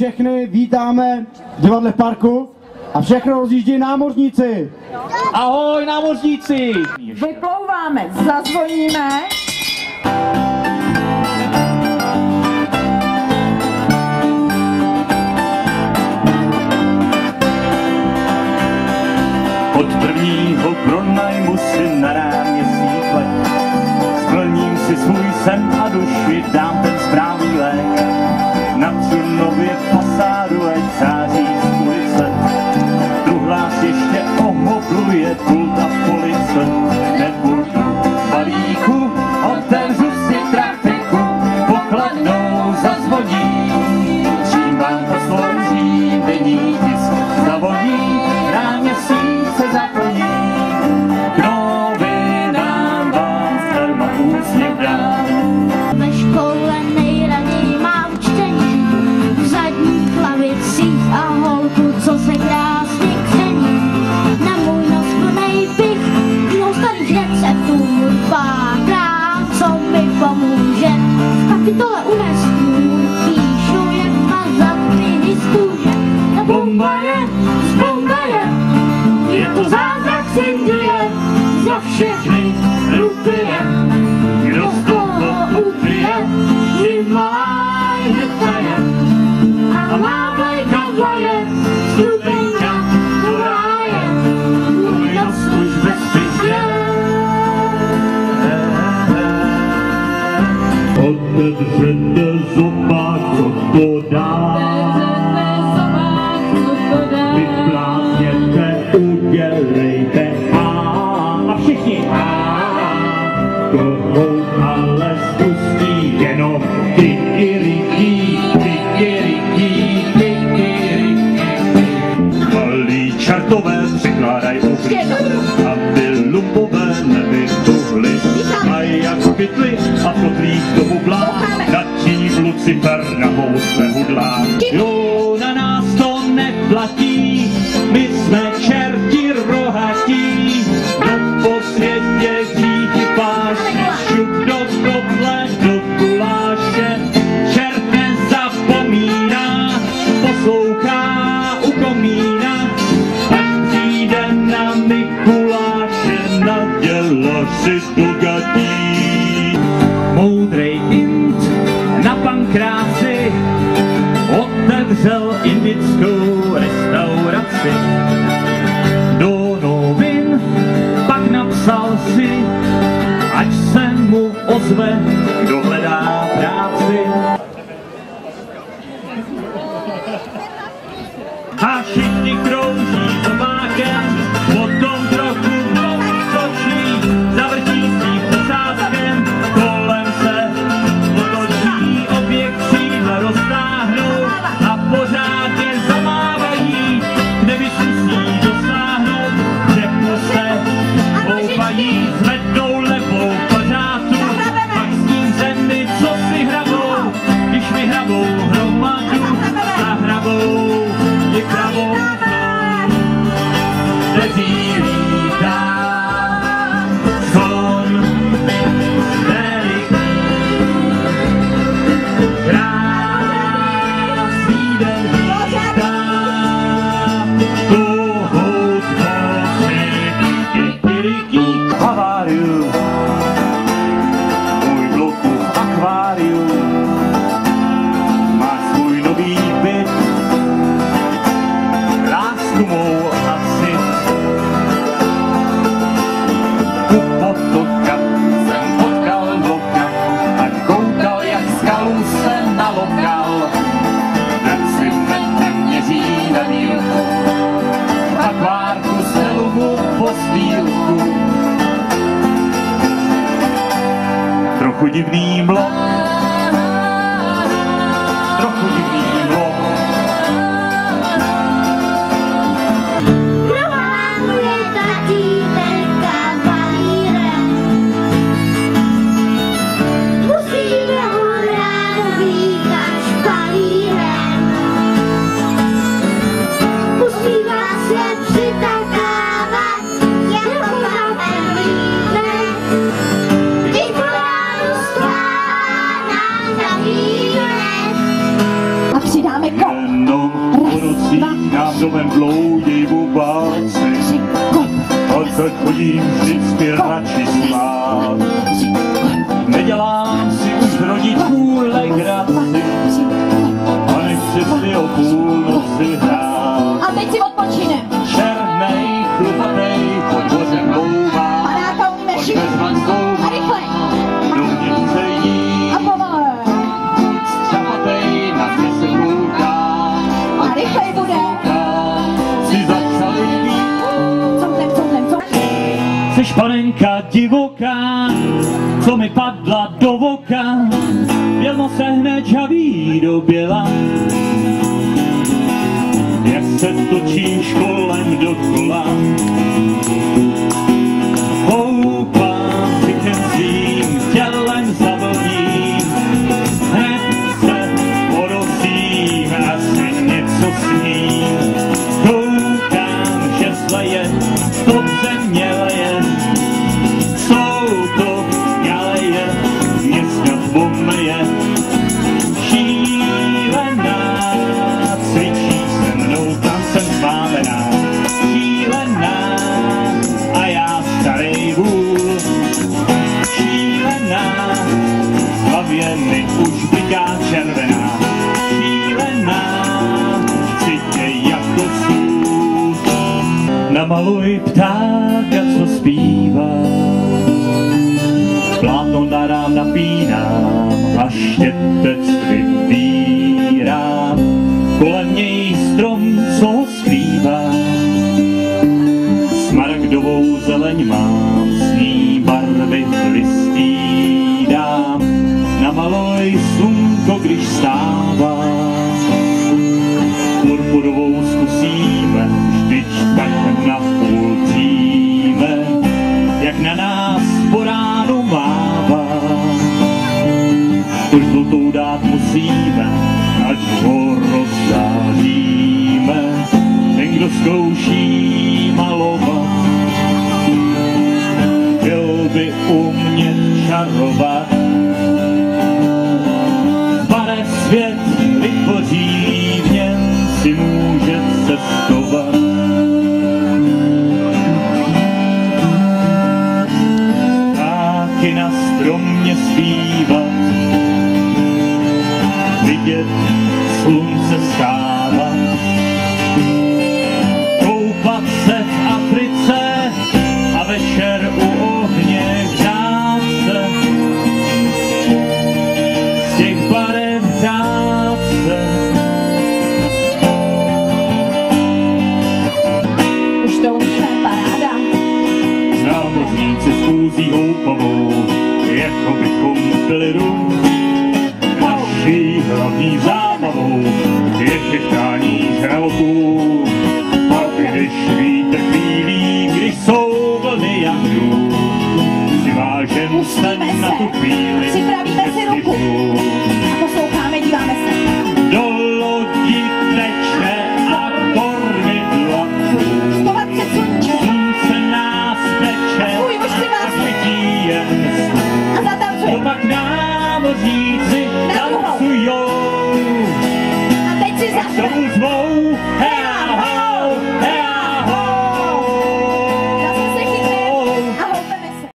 všechny vítáme v divadle Parku a všechno rozjíždí námořníci. Ahoj námořníci! Vyplouváme, zazvoníme. Od prvního pronajmu si na náměstí let. Splním si svůj sen a duši, dám ten správný lék. Na Trnově fasádu, ať září z ulice. Truhlář ještě ohobluje pult a police. Nebudu balíku, otevřu si trafiku, pokladnou zazvoní. Čím vám poslouží, denní tisk zavoní, náměstí se zaplní. K novinám vám zdarma úsměv dám. Ve škole nejraději mám čtení, v zadních lavicích a holku, co se krásně kření. Na můj nos plnej bych mnou starých receptů párkrát, co mi pomůže. V kapitole UNESCO píšu, jak mazat piny z kůže. Ta bomba je z Bombaje, je to zázrak z Indie, za všechny rupie. Kdo z toho upije, tím má netaje. A má vlajka vlaje, stupenka do ráje. Můj nos už bezpečně. Otevřete zobák, co to dá. Vyplácněte, udělejte a všichni kohout ale spustí jenom kikirikí, kikirikí, kikirikí. Malí čertové přikládají uhly, aby lumpové nevytuhly. Mají jak pytli a v kotlích do bubla, natí Lucifer na housle hudlá. Jo, na nás to neplatí, my jsme čerti rohatí. Do po světě díky páši, šup do kotle, do guláše. Čert nezapomíná, poslouchá u komína. Až přijde na Mikuláše, naděla si do gatí. Moudrej Int na Pankráci otevřel indickou restauraci. Do novin pak napsal si, ať se mu ozve, kdo hledá práci. A všichni krouží zobákem, potom trochu točí, zavrtí svým posádkem, kolem se otočí, obě křídla roztáhnou a pořádně zamávají, kde vysusí dosáhnout, řeknu se, houpají, zvednou levou pařátu, pak s ním zemi, co si hrabou, když vyhrabou hromadu, zahrabou i pravou nezírítá. Son veliký, krásný den vítá, kohout posy, kikirikí. Haváriu, můj bloku v akváriu, má svůj nový byt, lásku mou asi. U potoka jsem potkal vlka a koukal, jak skalu se nalokal. Decimetr měří na dílku, v akvárku se lubu po stýlku. Trochu divný mlok, trochu divný mlok. Když po ránu domem bloudí bubáci, a tak chodím vždycky radši spát. Nedělám si už rodičů legraci a nechci si o půlnoci hrát. A teď si odpočinem. Černej, chlupatej, pod dvořem louvá, Panáka umíme pojďme všichni. s mankou, A rychle. do mě chce jít. A pomalé. Čapatej, na mě se kouká, A rychlej bude. si začali být. Couvnem. Jseš panenka divoká, co mi padla do voka, bělmo se hned žaví do běla. Jak se točíš kolem dokola, houpám si svým tělem zavlním, hned se podosím, asi něco sním. Koukám, že zleje, to země leje, jsou to galeje, mě snad pomyje. Šílená, cvičí se mnou, tam jsem zmálená. Šílená, a já starý vůl. Šílená, v hlavě mi už bliká červená. Šílená, cítě jako sůl. Namaluj ptáka, co zpívá, plátno na rám napínám a štětec vybírám. Kolem něj strom, co ho skrývá, smaragdovou zeleň mám, s ní barvy vystřídám. Namaluj slunko, když stává, purpurovou zkusíme, vždyť tak napůl tíme, jak na nás po ránu mává. Už žlutou dát musíme, ať ho rozzáříme. Ten, kdo zkouší malovat, chtěl by umět čarovat. Barev svět vytvoří, v něm si může cestovat. Ptáky na stromě zpívat, vidět slunce stávat, koupat se v Africe a večer u ohně hrát se, z těch barev hrát se. Už to umíme, paráda. Námořníci schůzí